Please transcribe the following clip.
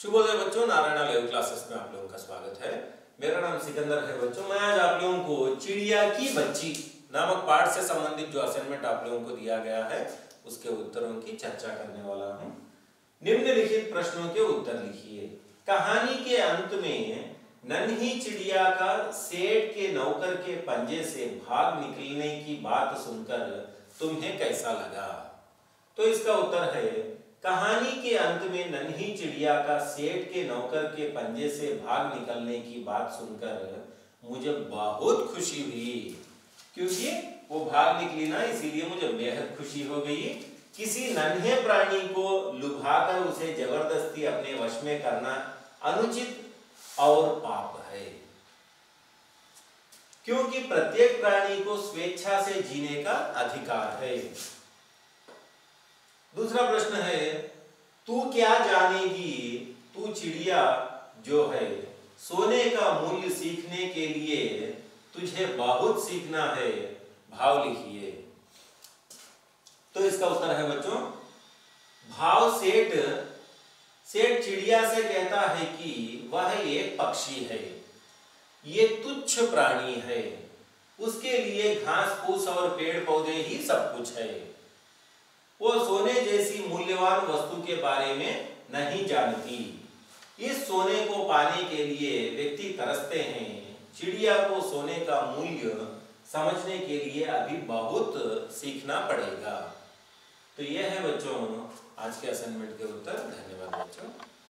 शुभोदय बच्चों, Narayana live classes में आप लोगों का स्वागत है। मेरा नाम सिकंदर है बच्चों। मैं आज आप लोगों को चिड़िया की बच्ची नामक पाठ से संबंधित जो असाइनमेंट आप लोगों को दिया गया है उसके उत्तरों की चर्चा करने वाला हूं। निम्नलिखित प्रश्नों के उत्तर लिखिए। कहानी के अंत में नन्ही चिड़िया का सेठ के नौकर के पंजे से भाग निकलने की बात सुनकर तुम्हें कैसा लगा? तो इसका उत्तर है, कहानी के अंत में नन्ही चिड़िया का सेठ के नौकर के पंजे से भाग निकलने की बात सुनकर मुझे बहुत खुशी हुई, क्योंकि वो भाग निकली ना, इसीलिए मुझे बेहद खुशी हो गई। किसी नन्हे प्राणी को लुभाकर उसे जबरदस्ती अपने वश में करना अनुचित और पाप है, क्योंकि प्रत्येक प्राणी को स्वेच्छा से जीने का अधिकार है। दूसरा प्रश्न है, तू क्या जानेगी, तू चिड़िया जो है, सोने का मूल्य सीखने के लिए तुझे बहुत सीखना है। भाव लिखिए। तो इसका उत्तर है बच्चों, भाव सेठ चिड़िया से कहता है कि वह एक पक्षी है, ये तुच्छ प्राणी है, उसके लिए घास फूस और पेड़ पौधे ही सब कुछ है। वो सोने जैसी मूल्यवान वस्तु के बारे में नहीं जानती। इस सोने को पाने के लिए व्यक्ति तरसते हैं। चिड़िया को सोने का मूल्य समझने के लिए अभी बहुत सीखना पड़ेगा। तो यह है बच्चों आज के असाइनमेंट के उत्तर। धन्यवाद बच्चों।